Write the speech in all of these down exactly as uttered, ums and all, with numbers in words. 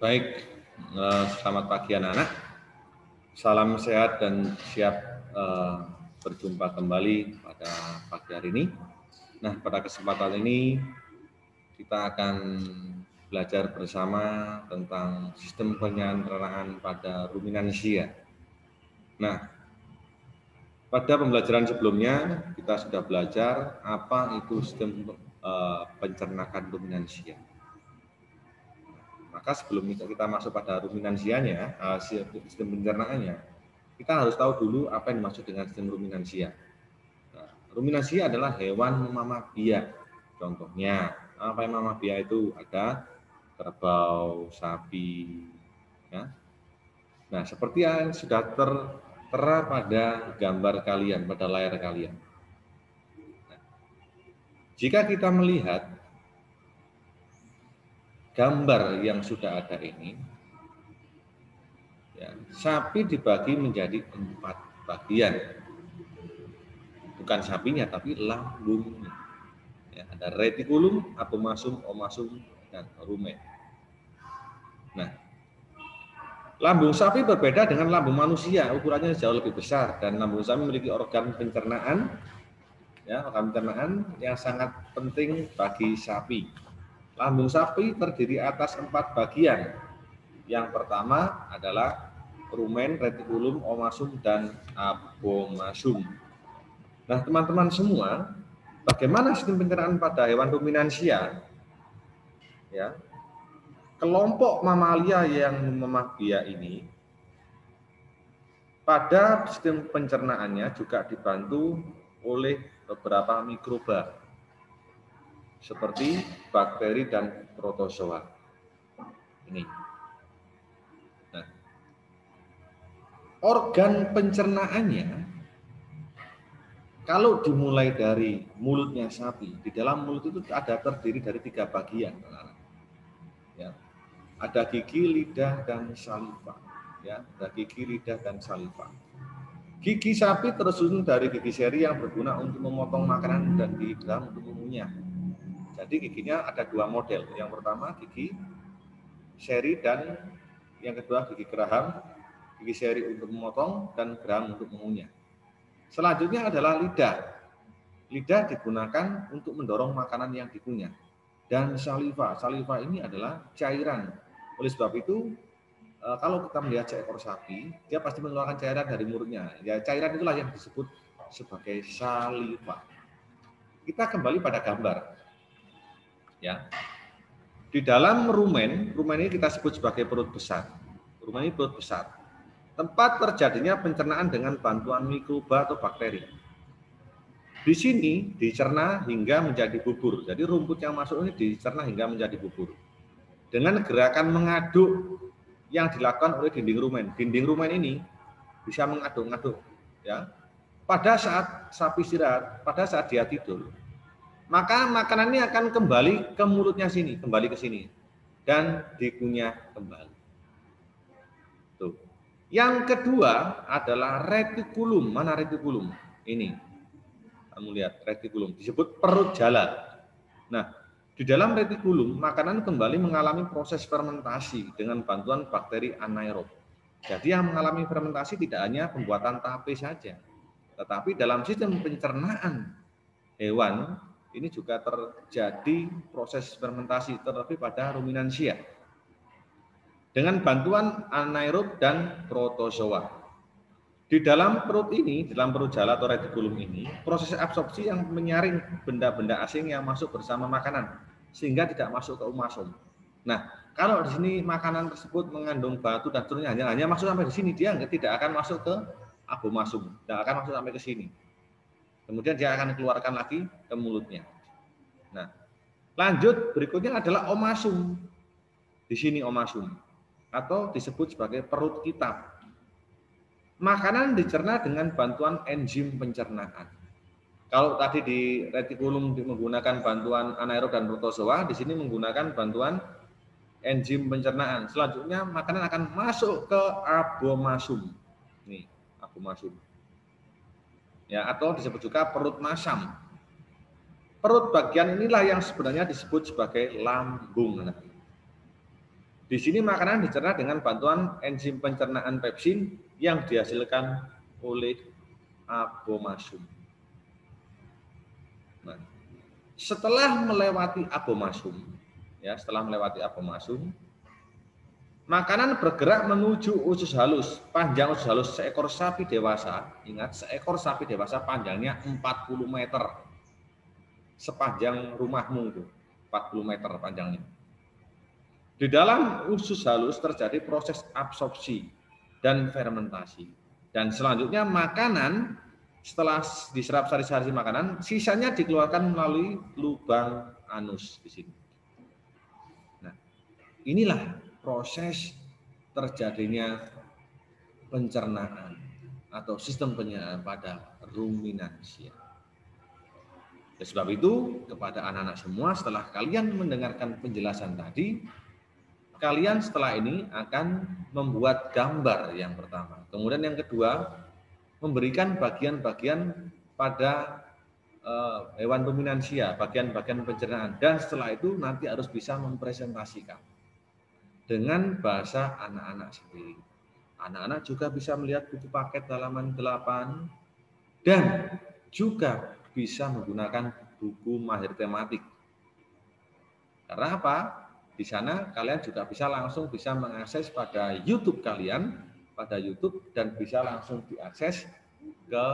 Baik, eh, selamat pagi anak-anak. Salam sehat dan siap eh, berjumpa kembali pada pagi hari ini. Nah, pada kesempatan ini kita akan belajar bersama tentang sistem penyederhanaan pada ruminansia. Nah, pada pembelajaran sebelumnya kita sudah belajar apa itu sistem eh, pencernakan ruminansia. Maka sebelum kita masuk pada ruminansianya, sistem pencernaannya, kita harus tahu dulu apa yang dimaksud dengan sistem ruminansia. Nah, ruminansia adalah hewan mamalia. Contohnya, apa yang mamalia itu? Ada kerbau, sapi. Ya. Nah, seperti yang sudah tertera pada gambar kalian, pada layar kalian. Nah, jika kita melihat gambar yang sudah ada ini, ya, sapi dibagi menjadi empat bagian. Bukan sapinya, tapi lambungnya. Ya, ada retikulum, abomasum, omasum, dan rumen. Nah, lambung sapi berbeda dengan lambung manusia, ukurannya jauh lebih besar, dan lambung sapi memiliki organ pencernaan, ya, organ pencernaan yang sangat penting bagi sapi. Lambung sapi terdiri atas empat bagian. Yang pertama adalah rumen, retikulum, omasum, dan abomasum. Nah, teman-teman semua, bagaimana sistem pencernaan pada hewan ruminansia? Ya, kelompok mamalia yang mamalia ini pada sistem pencernaannya juga dibantu oleh beberapa mikroba seperti bakteri dan protozoa. Ini. Nah, organ pencernaannya kalau dimulai dari mulutnya sapi, di dalam mulut itu ada terdiri dari tiga bagian. Ya, ada gigi, lidah, dan saliva. Ya, ada gigi, lidah, dan saliva. Gigi sapi tersusun dari gigi seri yang berguna untuk memotong makanan dan gigi geraham untuk mengunyah. Jadi giginya ada dua model. Yang pertama gigi seri dan yang kedua gigi geraham. Gigi seri untuk memotong dan geraham untuk mengunyah. Selanjutnya adalah lidah. Lidah digunakan untuk mendorong makanan yang dikunyah. Dan saliva. Saliva ini adalah cairan. Oleh sebab itu, kalau kita melihat seekor sapi, dia pasti mengeluarkan cairan dari mulutnya. Ya, cairan itulah yang disebut sebagai saliva. Kita kembali pada gambar. Ya. Di dalam rumen, rumen ini kita sebut sebagai perut besar. Rumen ini perut besar. Tempat terjadinya pencernaan dengan bantuan mikroba atau bakteri. Di sini dicerna hingga menjadi bubur. Jadi rumput yang masuk ini dicerna hingga menjadi bubur. Dengan gerakan mengaduk yang dilakukan oleh dinding rumen. Dinding rumen ini bisa mengaduk-aduk, ya. Pada saat sapi istirahat, pada saat dia tidur, maka makanan ini akan kembali ke mulutnya sini, kembali ke sini, dan dikunyah kembali. Tuh. Yang kedua adalah retikulum. Mana retikulum? Ini. Kamu lihat retikulum, disebut perut jala. Nah, di dalam retikulum, makanan kembali mengalami proses fermentasi dengan bantuan bakteri anaerob. Jadi yang mengalami fermentasi tidak hanya pembuatan tape saja, tetapi dalam sistem pencernaan hewan, ini juga terjadi proses fermentasi, terlebih pada ruminansia. Dengan bantuan anaerob dan protozoa. Di dalam perut ini, di dalam perut jala atau retikulum ini, proses absorpsi yang menyaring benda-benda asing yang masuk bersama makanan, sehingga tidak masuk ke omasum. Nah, kalau di sini makanan tersebut mengandung batu dan seterusnya, hanya, hanya masuk sampai di sini, dia tidak akan masuk ke abomasum, tidak akan masuk sampai ke sini. Kemudian dia akan keluarkan lagi ke mulutnya. Nah, lanjut berikutnya adalah omasum. Di sini omasum, atau disebut sebagai perut kitab. Makanan dicerna dengan bantuan enzim pencernaan. Kalau tadi di retikulum menggunakan bantuan anaerob dan protozoa, di sini menggunakan bantuan enzim pencernaan. Selanjutnya makanan akan masuk ke abomasum. Nih, abomasum. Ya, atau disebut juga perut masam. Perut bagian inilah yang sebenarnya disebut sebagai lambung. Di sini makanan dicerna dengan bantuan enzim pencernaan pepsin yang dihasilkan oleh abomasum. Nah, setelah melewati abomasum, ya, setelah melewati abomasum, makanan bergerak menuju usus halus. Panjang usus halus seekor sapi dewasa, ingat seekor sapi dewasa panjangnya empat puluh meter. Sepanjang rumahmu itu, empat puluh meter panjangnya. Di dalam usus halus terjadi proses absorpsi dan fermentasi. Dan selanjutnya makanan setelah diserap sari-sari makanan, sisanya dikeluarkan melalui lubang anus di sini. Nah, inilah proses terjadinya pencernaan atau sistem pencernaan pada ruminansia. Oleh sebab itu, kepada anak-anak semua, setelah kalian mendengarkan penjelasan tadi, kalian setelah ini akan membuat gambar yang pertama. Kemudian yang kedua, memberikan bagian-bagian pada uh, hewan ruminansia, bagian-bagian pencernaan. Dan setelah itu nanti harus bisa mempresentasikan dengan bahasa anak-anak sendiri. Anak-anak juga bisa melihat buku paket halaman delapan dan juga bisa menggunakan buku mahir tematik. Karena apa? Di sana kalian juga bisa langsung bisa mengakses pada YouTube kalian, pada YouTube, dan bisa langsung diakses ke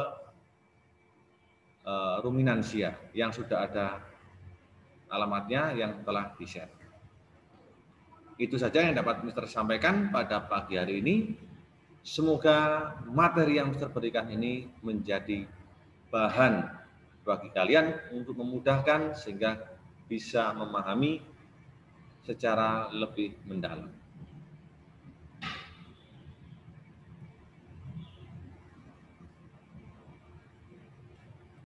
uh, ruminansia yang sudah ada alamatnya yang telah di-share. Itu saja yang dapat Mister sampaikan pada pagi hari ini. Semoga materi yang Mister berikan ini menjadi bahan bagi kalian untuk memudahkan sehingga bisa memahami secara lebih mendalam.